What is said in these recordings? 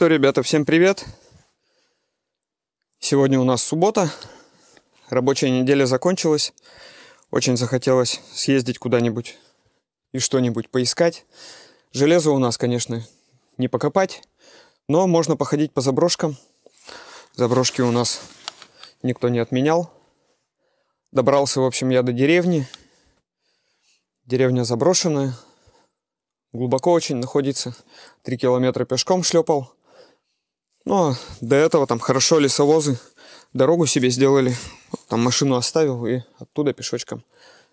что, ребята, всем привет! Сегодня у нас суббота, рабочая неделя закончилась. Очень захотелось съездить куда-нибудь и что-нибудь поискать. Железо у нас, конечно, не покопать, но можно походить по заброшкам. Заброшки у нас никто не отменял. Добрался, в общем, я до деревни. Деревня заброшенная. Глубоко очень находится. 3 километра пешком шлепал. Но до этого там хорошо лесовозы дорогу себе сделали. Там машину оставил и оттуда пешочком.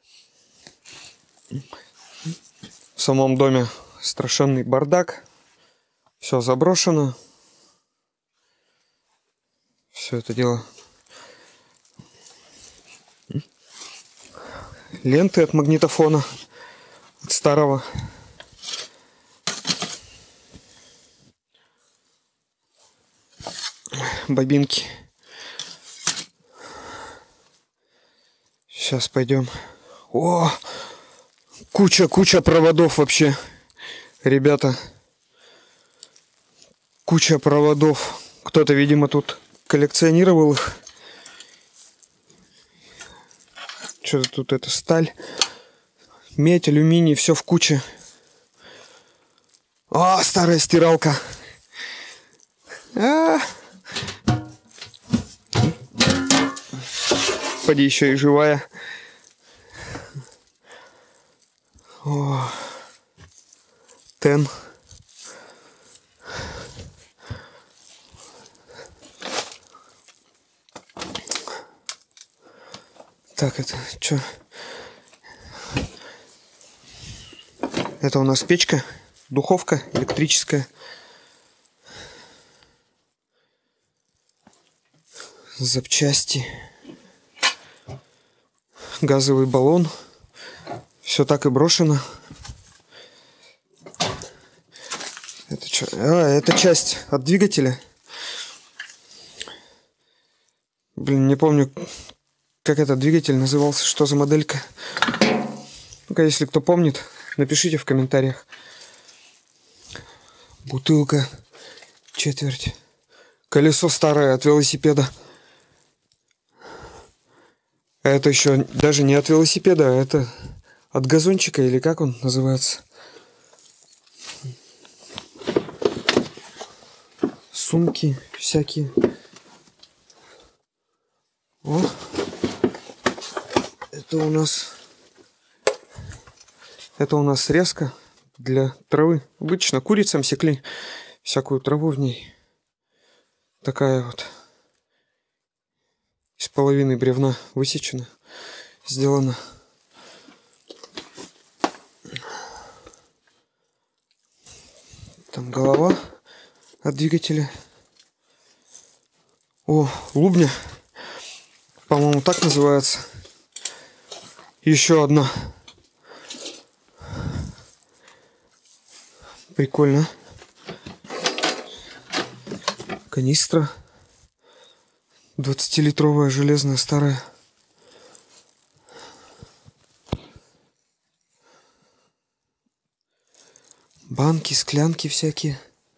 В самом доме страшенный бардак. Все заброшено. Все это дело. Ленты от магнитофона. От старого. Бобинки. Сейчас пойдем. О, куча проводов вообще, ребята. Куча проводов. Кто-то, видимо, тут коллекционировал их. Что-то тут это сталь, медь, алюминий, все в куче. О, старая стиралка. Поди, еще и живая. О, Тен. Так, это что? Это у нас печка, духовка электрическая. Запчасти. Газовый баллон. Все так и брошено. Это что? Это часть от двигателя. Блин, не помню, как этот двигатель назывался, что за моделька. Ну-ка, если кто помнит, напишите в комментариях. Бутылка. Четверть. Колесо старое от велосипеда. А это еще даже не от велосипеда, а это от газончика, или как он называется. Сумки всякие. О, это у нас срезка для травы. Обычно курицам секли всякую траву в ней. Такая вот. Из половины бревна высечена, сделана. Там голова от двигателя. О, лубня. По-моему, так называется. Еще одна. Прикольно. Канистра. 20-литровая железная старая. Банки, склянки всякие.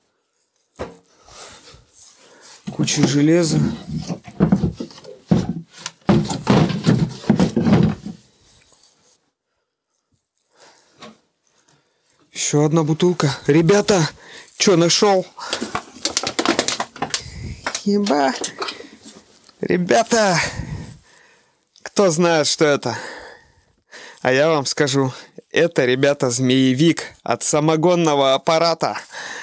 Куча железа. Еще одна бутылка. Ребята, что нашел? Еба. Ребята, кто знает, что это? А я вам скажу, это, ребята, змеевик от самогонного аппарата.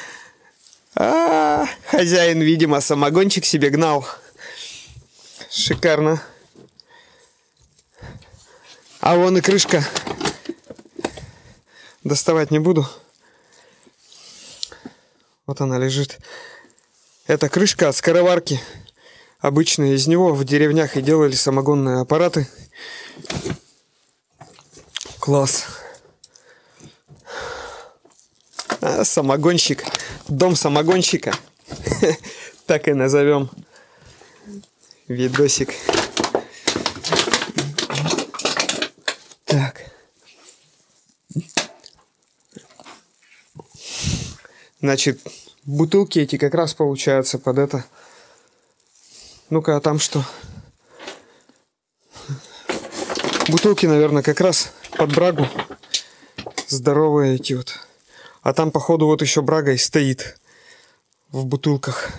Хозяин, видимо, самогончик себе гнал. Шикарно. А вон и крышка. Доставать не буду. Вот она лежит. Это крышка от скороварки. Обычно из него в деревнях и делали самогонные аппараты. Класс. Самогонщик. Дом самогонщика. Так и назовем видосик. Так. Значит, Бутылки эти как раз получаются под это. Ну-ка, а там что? Бутылки, наверное, как раз под брагу. Здоровые эти вот. А там, походу, вот еще брага и стоит в бутылках.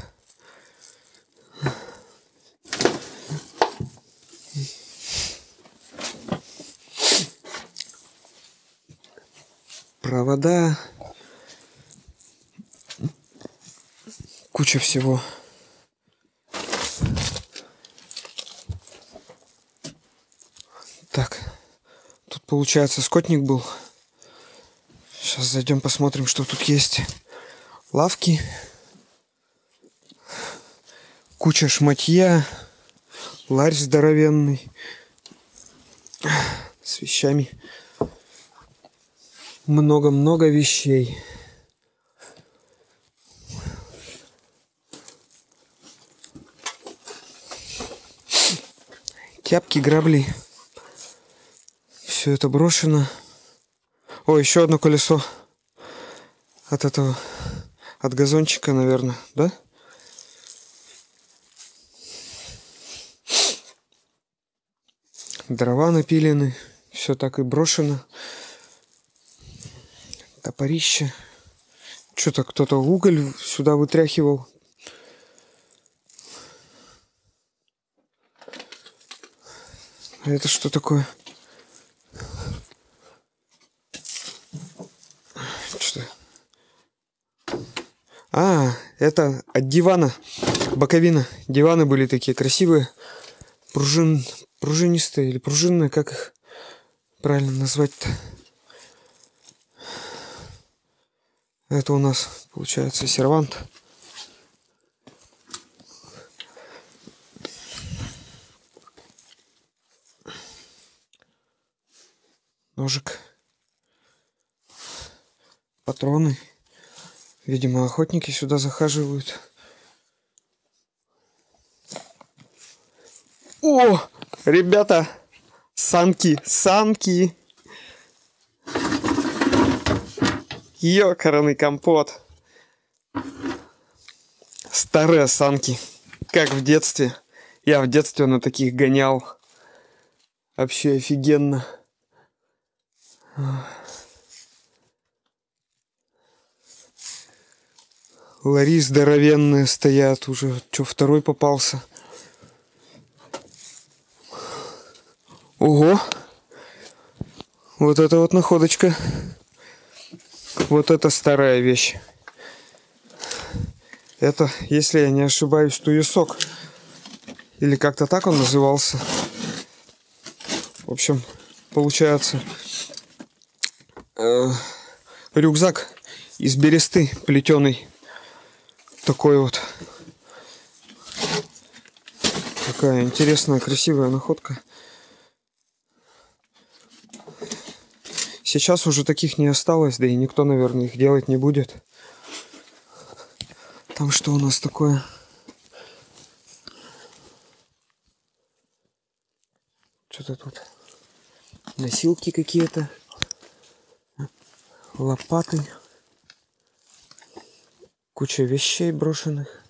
Провода. Куча всего. Так. Тут, получается, скотник был. Сейчас зайдем посмотрим, что тут есть. Лавки. Куча шматья. Ларь здоровенный. С вещами. Много-много вещей. Тяпки, грабли. Все это брошено. О, еще одно колесо. От этого. От газончика, наверное, да? Дрова напилены. Все так и брошено. Топорище. Что-то кто-то уголь сюда вытряхивал. А это что такое? Что? А, это от дивана. Боковина. Диваны были такие красивые. Пружинистые или пружинные, как их правильно назвать-то? Это у нас, получается, сервант. Ножик. Патроны. Видимо, охотники сюда захаживают. О, ребята, санки. Ёкарный компот. Старые санки. Как в детстве. Я в детстве на таких гонял. Вообще офигенно. Лари здоровенные стоят уже. Что, второй попался? Ого! Вот это вот находочка. Вот это старая вещь. Это, если я не ошибаюсь, туесок. Или как-то так он назывался. В общем, получается рюкзак из бересты плетеный. Такой вот. Такая интересная, красивая находка. Сейчас уже таких не осталось, да и никто, наверное, их делать не будет. Там что у нас такое? Что-то тут. Носилки какие-то. Лопаты. Куча вещей брошенных.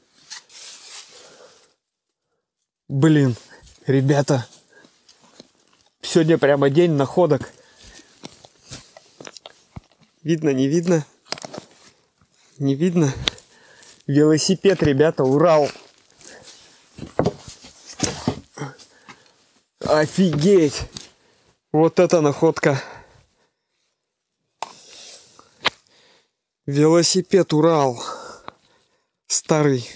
Блин, ребята. Сегодня прямо день находок. Видно, не видно? Не видно? Велосипед, ребята, Урал. Офигеть! Вот это находка. Велосипед Урал. Старый.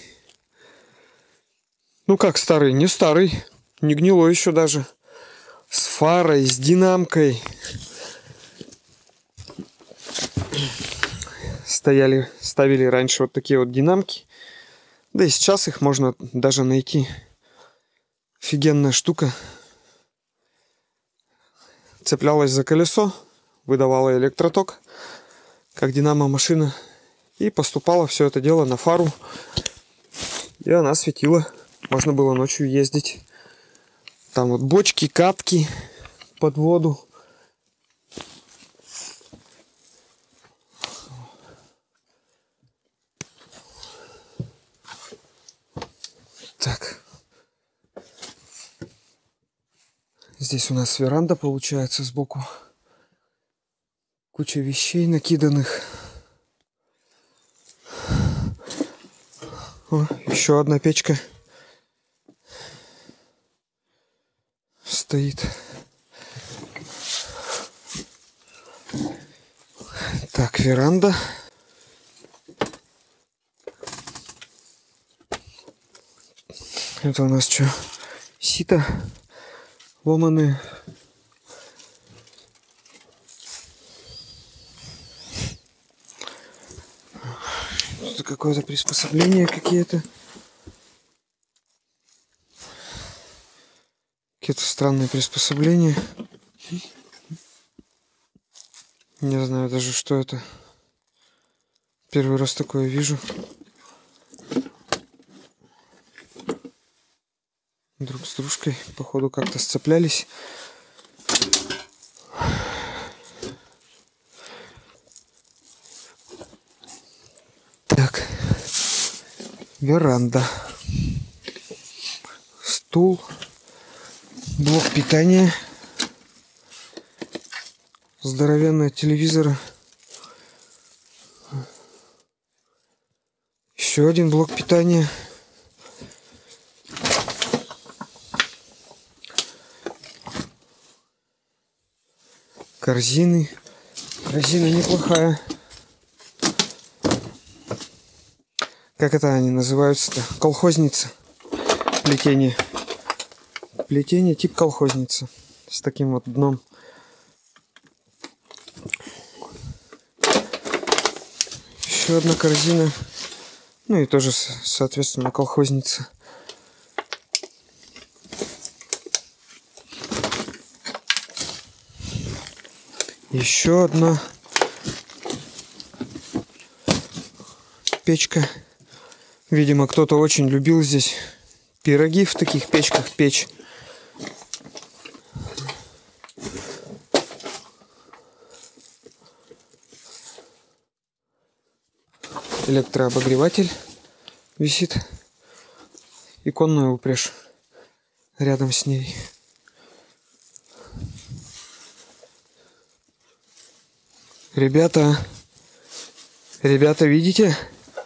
Ну как старый? Не старый. Не гнилой еще даже. С фарой, с динамкой. Ставили раньше вот такие вот динамки. Да и сейчас их можно даже найти. Офигенная штука. Цеплялась за колесо, выдавала электроток, как динамо-машина. И поступало все это дело на фару. И она светила. Можно было ночью ездить. Там вот бочки, катки под воду. Здесь у нас веранда получается сбоку. Куча вещей накиданных. О, еще одна печка стоит. Так, веранда. Это у нас что? Сито ломаные. Это какое-то приспособление какие-то. Какие-то странные приспособления. Не знаю даже, что это. Первый раз такое вижу. Друг с дружкой, походу, как-то сцеплялись. Так, веранда, стул, блок питания, здоровенный телевизор, еще один блок питания. Корзины. Корзина неплохая. Как это они называются-то? Колхозница. Плетение. Плетение тип колхозница. С таким вот дном. Еще одна корзина. Ну и тоже, соответственно, колхозница. Еще одна печка. Видимо, кто-то очень любил здесь пироги в таких печках печь. Электрообогреватель висит. Иконная упряжь рядом с ней. Ребята, видите?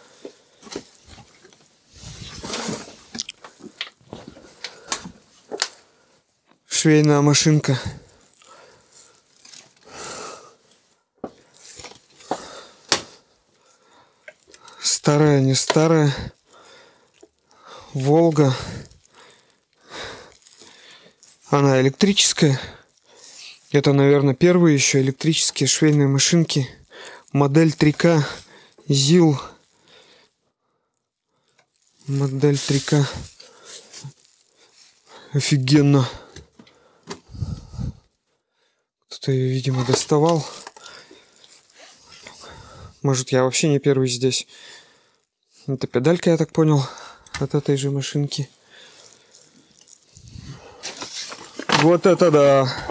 Швейная машинка. Старая, не старая. Волга. Она электрическая. Это, наверное, первые еще электрические швейные машинки. Модель 3К ЗИЛ. Модель 3К. Офигенно. Кто-то ее, видимо, доставал. Может, я вообще не первый здесь. Это педалька, я так понял, от этой же машинки. Вот это да!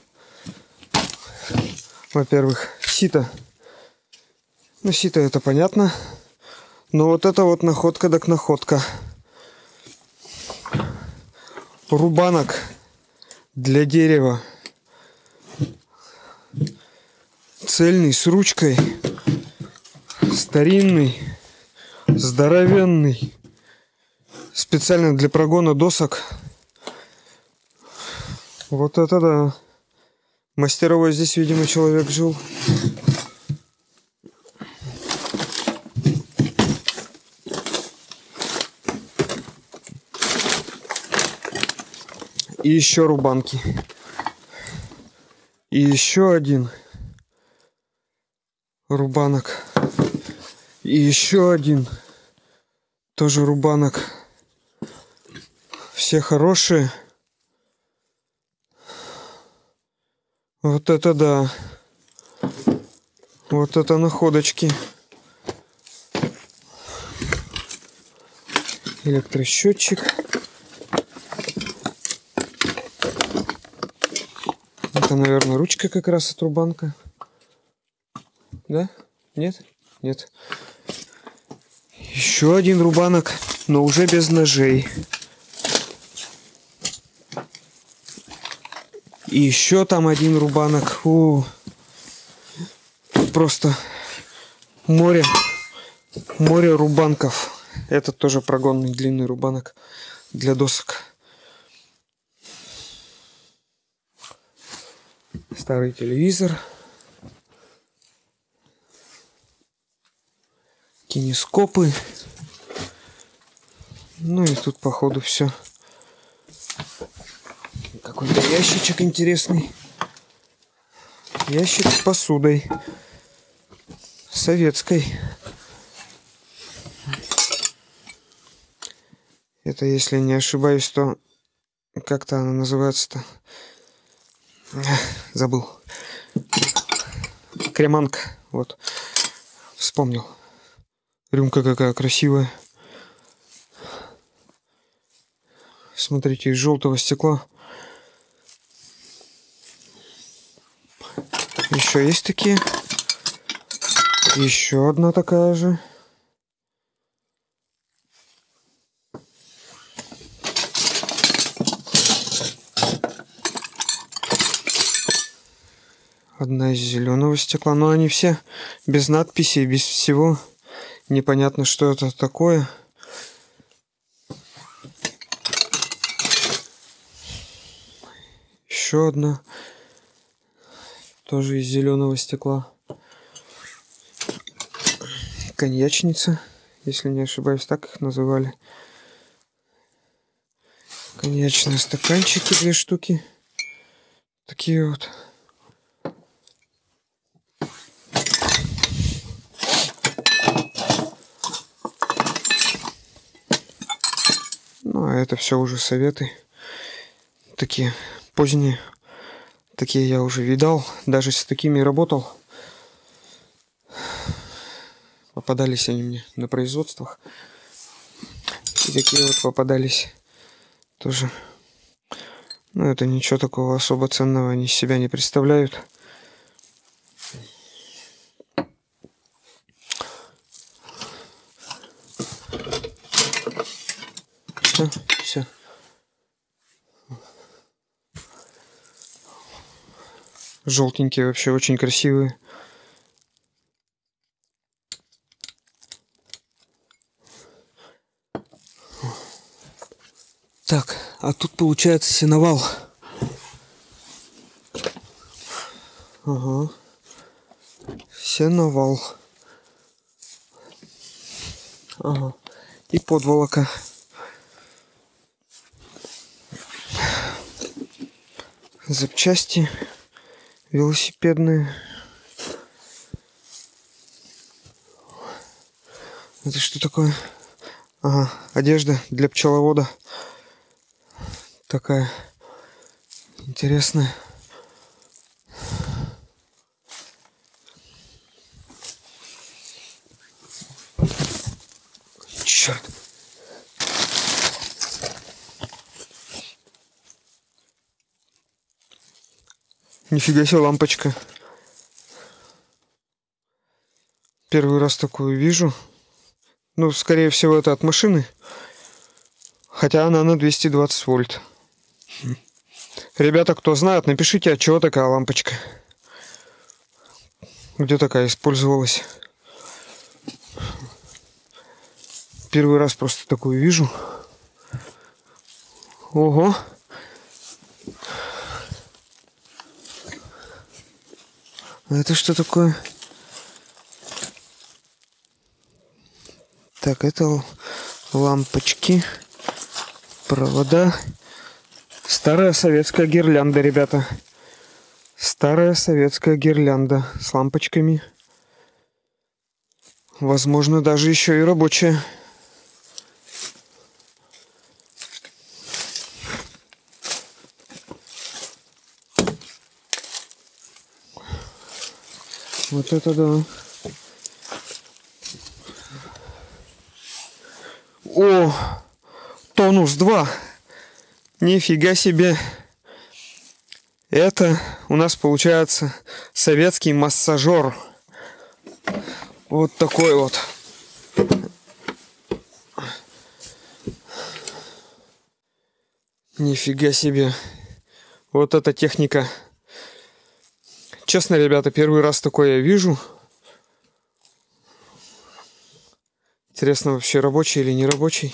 Во-первых, сито. Ну, сито это понятно. Но вот это вот находка так находка. Рубанок для дерева. Цельный, с ручкой. Старинный. Здоровенный. Специально для прогона досок. Вот это да. Мастеровой здесь, видимо, человек жил. И еще рубанки. И еще один рубанок. И еще один тоже рубанок. Все хорошие. Вот это да. Вот это находочки. Электросчетчик. Это, наверное, ручка как раз от рубанка. Да? Нет? Нет. Еще один рубанок, но уже без ножей. И еще там один рубанок. Тут просто море рубанков. Этот тоже прогонный длинный рубанок для досок. Старый телевизор. Кинескопы. Ну и тут походу все. Какой-то ящичек интересный. Ящик с посудой. Советской. Это, если не ошибаюсь, то как-то она называется-то. Забыл. Креманка. Вот. Вспомнил. Рюмка какая красивая. Смотрите, из желтого стекла. Еще есть такие. Еще одна такая же. Одна из зеленого стекла. Но они все без надписей, без всего. Непонятно, что это такое. Еще одна. Тоже из зеленого стекла. Коньячница. Если не ошибаюсь, так их называли. Коньячные стаканчики, 2 штуки. Такие вот. Ну, а это все уже советы. Такие поздние. Такие я уже видал. Даже с такими работал. Попадались они мне на производствах. И такие вот попадались тоже. Но это ничего такого особо ценного они из себя не представляют. Все. Желтенькие вообще, очень красивые. Так, а тут получается сеновал. Ага. Сеновал. Ага. И подволока. Запчасти велосипедные. Это что такое? Ага, одежда для пчеловода. Такая интересная. Черт. Нифига себе лампочка. Первый раз такую вижу. Ну, скорее всего, это от машины. Хотя она на 220 вольт. Ребята, кто знает, напишите, от чего такая лампочка. Где такая использовалась. Первый раз просто такую вижу. Ого. А это что такое? Так, это лампочки, провода. Старая советская гирлянда, ребята. Старая советская гирлянда с лампочками. Возможно, даже еще и рабочая. Вот это да. О, тонус 2. Нифига себе. Это у нас получается советский массажер. Вот такой вот. Нифига себе. Вот эта техника. Честно, ребята, первый раз такое я вижу. Интересно, вообще рабочий или не рабочий.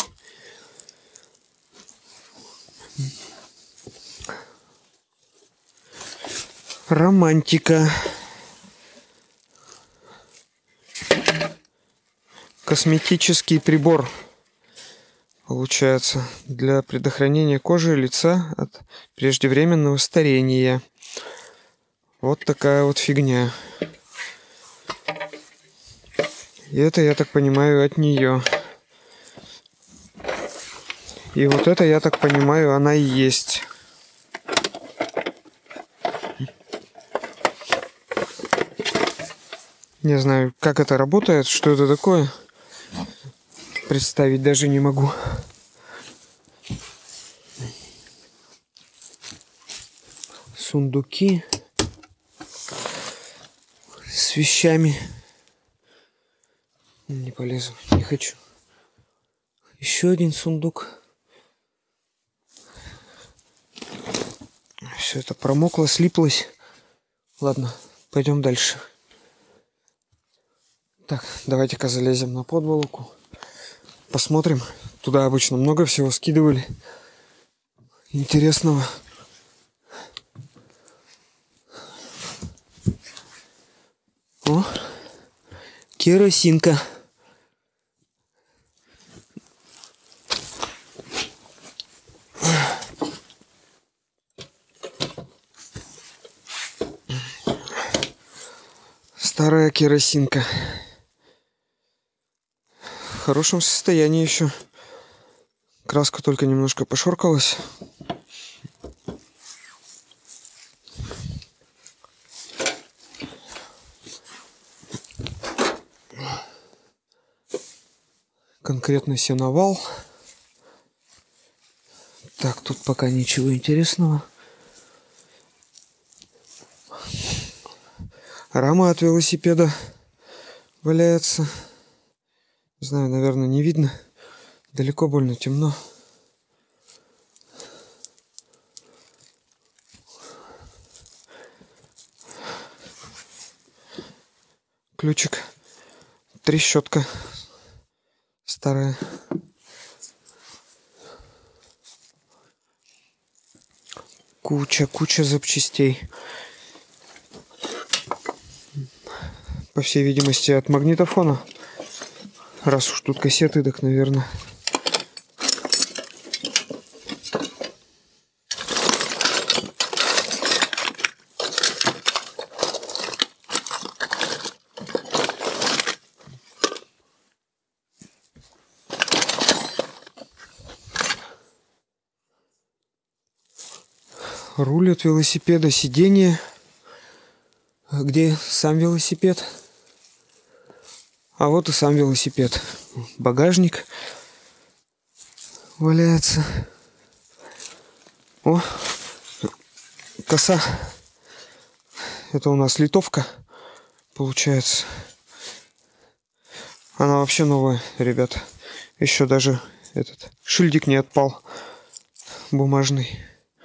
Романтика. Косметический прибор. Получается, для предохранения кожи и лица от преждевременного старения. Вот такая вот фигня. И это, я так понимаю, от нее. И вот это, я так понимаю, она и есть. Не знаю, как это работает, что это такое. Представить даже не могу. Сундуки с вещами. Не полезу, не хочу. Еще один сундук. Все это промокло, слиплось. Ладно, пойдем дальше. Так, давайте-ка залезем на подволоку. Посмотрим. Туда обычно много всего скидывали. Интересного. О, керосинка. Старая керосинка. В хорошем состоянии еще. Краска только немножко пошоркалась. Конкретно сеновал. Так, тут пока ничего интересного. Рама от велосипеда валяется. Не знаю, наверное, не видно. Далеко больно темно. Ключик. Трещотка. Старая. Куча запчастей. По всей видимости, от магнитофона. Раз уж тут кассеты, так, наверное. Руль от велосипеда, сиденье. Где сам велосипед? А вот и сам велосипед. Багажник валяется. О, коса. Это у нас литовка, получается. Она вообще новая, ребята. Еще даже этот шильдик не отпал. Бумажный.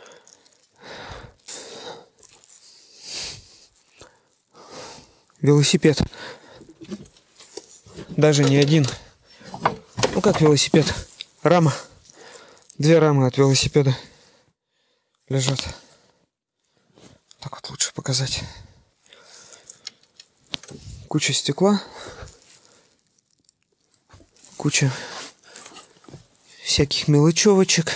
Велосипед. Даже не один. Ну как велосипед? Рама. Две рамы от велосипеда лежат. Так вот лучше показать. Куча стекла. Куча всяких мелочевочек.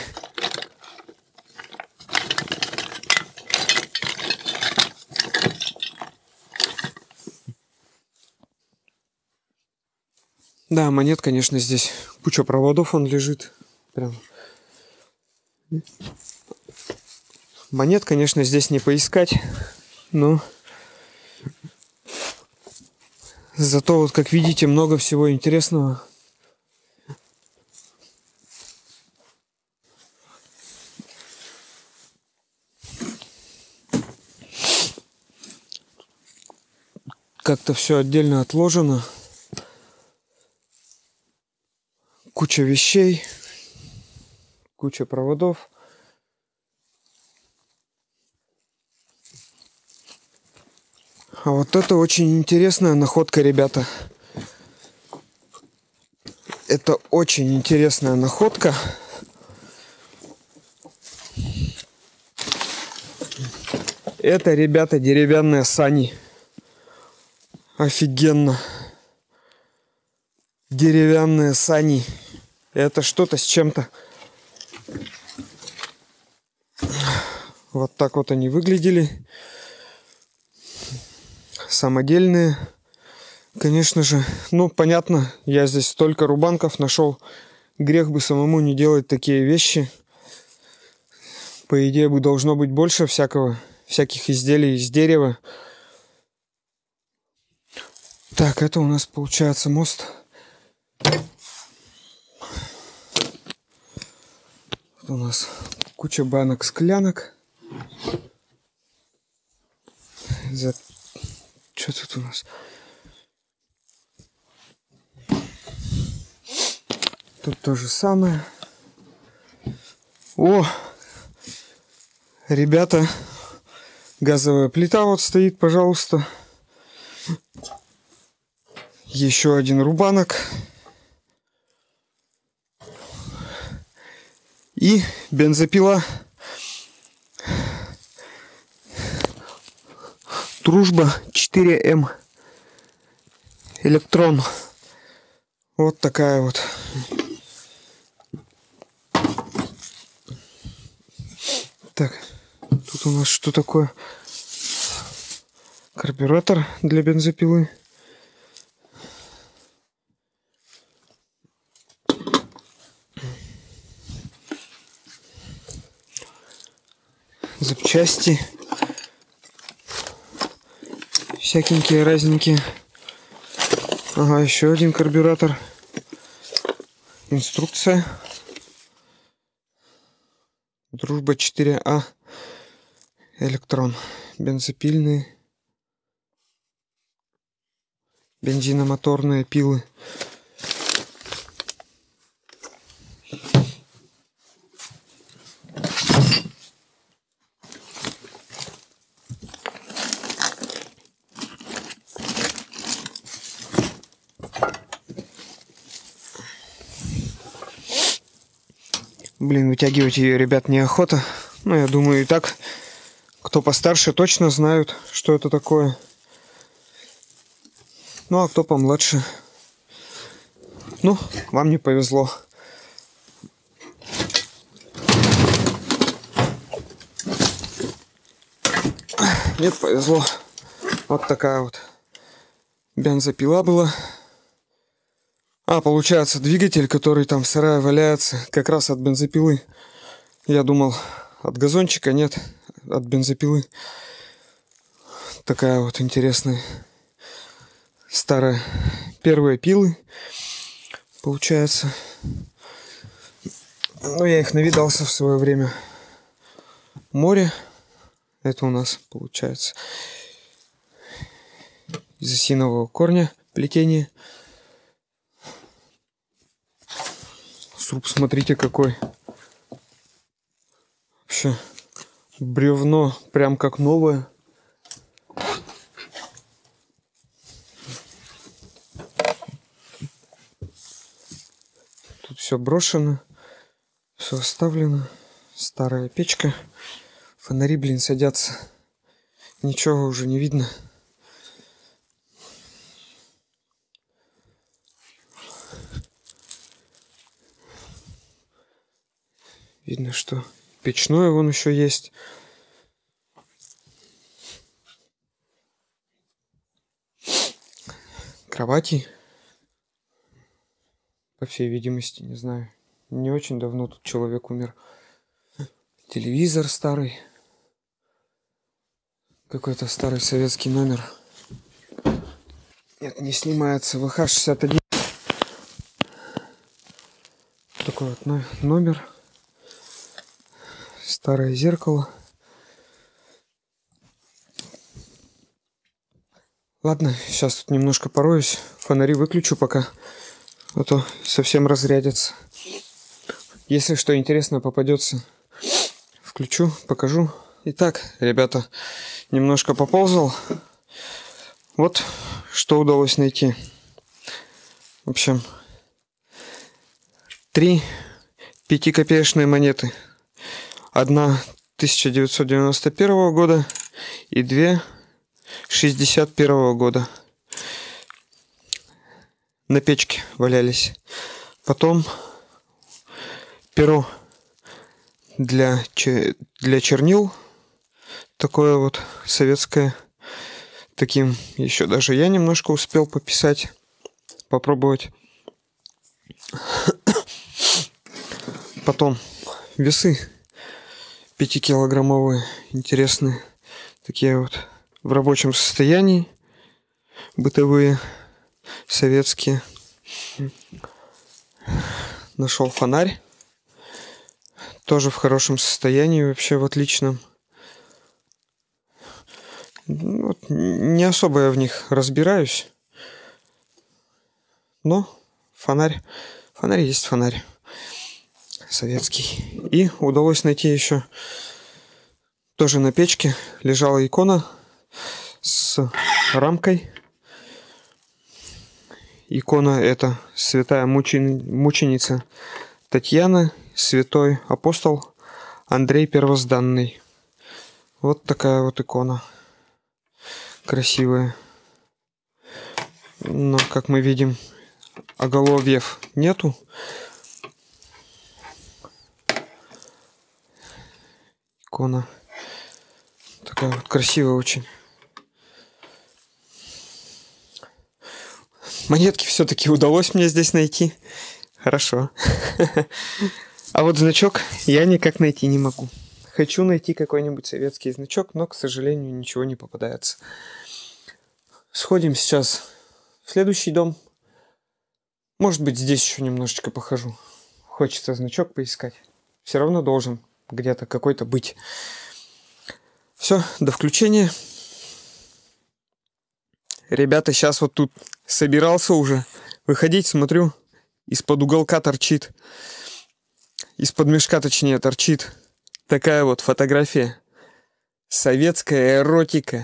Да, монет, конечно, здесь куча проводов, он лежит. Прям. Монет, конечно, здесь не поискать, но зато, вот как видите, много всего интересного. Как-то все отдельно отложено. Куча вещей, куча проводов. А вот это очень интересная находка, ребята. Это очень интересная находка. Это, ребята, деревянные сани. Офигенно. Деревянные сани. Это что-то с чем-то. Вот так вот они выглядели. Самодельные. Конечно же. Ну, понятно, я здесь столько рубанков нашел. Грех бы самому не делать такие вещи. По идее, бы должно быть больше всяких изделий из дерева. Так, это у нас получается мост. Тут у нас куча банок, склянок. Что тут у нас? Тут то же самое. О! Ребята, газовая плита вот стоит, пожалуйста. Еще один рубанок. И бензопила. Дружба 4М. Электрон. Вот такая вот. Так, тут у нас что такое? Карбюратор для бензопилы. Запчасти. Всякенькие разненькие. Ага, еще один карбюратор. Инструкция. Дружба 4А. Электрон. Бензопильные. Бензиномоторные пилы. Блин, вытягивать ее, ребят, неохота. Ну, я думаю, и так, кто постарше, точно знают, что это такое. Ну, а кто помладше, ну, вам не повезло. Нет, повезло. Вот такая вот бензопила была. А, получается, двигатель, который там в сарае валяется, как раз от бензопилы. Я думал, от газончика, нет, от бензопилы. Такая вот интересная старая. Первые пилы, получается. Ну, я их навидался в свое время. Море. Это у нас, получается, из осинового корня плетение. Сруб, смотрите, какой. Вообще бревно прям как новое. Тут все брошено, все оставлено. Старая печка. Фонари, блин, садятся. Ничего уже не видно. Видно, что печное вон еще есть. Кровати. По всей видимости, не знаю. Не очень давно тут человек умер. Телевизор старый. Какой-то старый советский номер. Нет, не снимается. ВХ-61. Такой вот номер. Старое зеркало. Ладно, сейчас тут немножко пороюсь. Фонари выключу пока. А то совсем разрядятся. Если что интересно попадется, включу, покажу. Итак, ребята, немножко поползал. Вот что удалось найти. В общем, 3 5-копеечные монеты. Одна 1991 года и 2 61 года. На печке валялись. Потом перо для чернил. Такое вот советское. Таким еще даже я немножко успел пописать. Попробовать. Потом весы 5-килограммовые. Интересные. Такие вот в рабочем состоянии. Бытовые. Советские. Нашел фонарь. Тоже в хорошем состоянии. Вообще в отличном. Вот, не особо я в них разбираюсь. Но фонарь есть фонарь. Советский. И удалось найти еще тоже на печке лежала икона с рамкой. Икона это святая мученица Татьяна, святой апостол Андрей Первозданный. Вот такая вот икона. Красивая. Но, как мы видим, оголовьев нету. Икона такая вот красивая очень. Монетки все-таки удалось мне здесь найти. Хорошо. А вот значок я никак найти не могу. Хочу найти какой-нибудь советский значок, но, к сожалению, ничего не попадается. Сходим сейчас в следующий дом. Может быть, здесь еще немножечко похожу. Хочется значок поискать. Все равно должен где-то какой-то быть. Все, до включения. Ребята, сейчас вот тут собирался уже выходить, смотрю, из-под уголка торчит. Из-под мешка, точнее, торчит такая вот фотография. Советская эротика.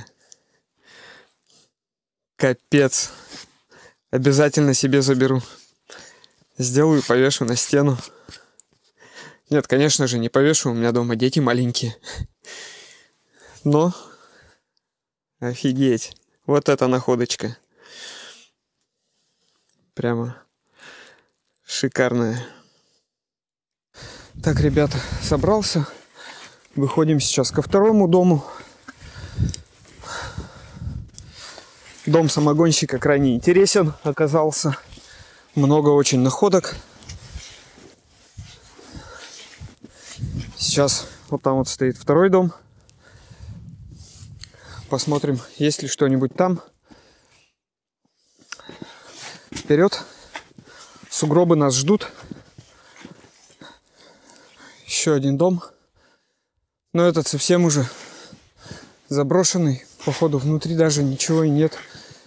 Капец. Обязательно себе заберу. Сделаю, повешу на стену. Нет, конечно же, не повешу. У меня дома дети маленькие. Но офигеть. Вот эта находочка. Прямо шикарная. Так, ребята, собрался. Выходим сейчас ко второму дому. Дом самогонщика крайне интересен оказался. Много очень находок. Сейчас вот там вот стоит второй дом. Посмотрим, есть ли что-нибудь там. Вперед. Сугробы нас ждут. Еще один дом. Но этот совсем уже заброшенный. Походу внутри даже ничего и нет.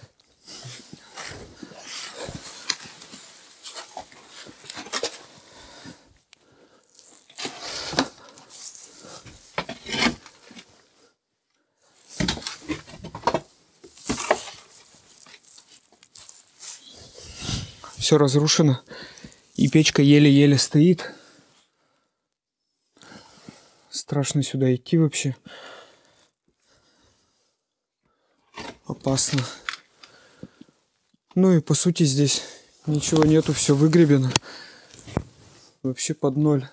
Все разрушено. И печка еле-еле стоит. Страшно сюда идти вообще. Опасно. Ну и по сути здесь ничего нету, все выгребено. Вообще под ноль.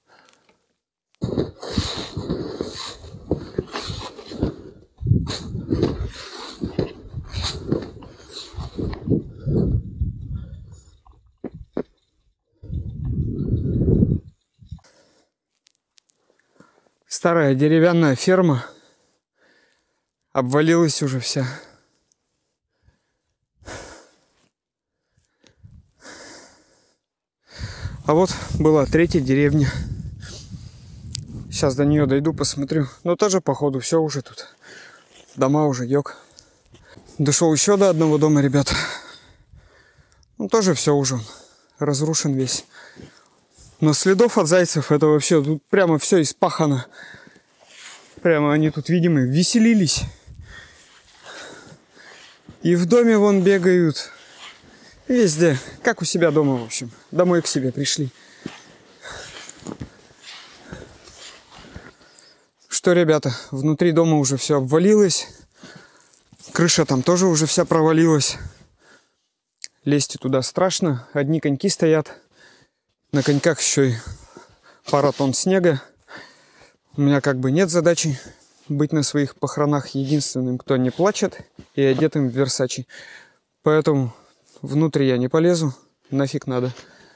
Старая деревянная ферма обвалилась уже вся. А вот была третья деревня. Сейчас до нее дойду, посмотрю. Но тоже походу все уже тут. Дома уже йог. Дошел еще до одного дома, ребята. Ну тоже все уже разрушен весь. Но следов от зайцев это вообще тут прямо все испахано. Прямо они тут, видимо, веселились. И в доме вон бегают. Везде. Как у себя дома, в общем. Домой к себе пришли. Что, ребята, внутри дома уже все обвалилось. Крыша там тоже уже вся провалилась. Лезть туда страшно. Одни коньки стоят. На коньках еще и пара тонн снега. У меня как бы нет задачи быть на своих похоронах единственным, кто не плачет и одетым в Версачи. Поэтому внутрь я не полезу. Нафиг надо.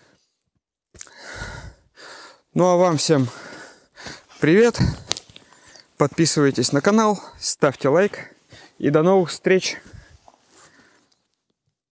Ну а вам всем привет. Подписывайтесь на канал, ставьте лайк. И до новых встреч!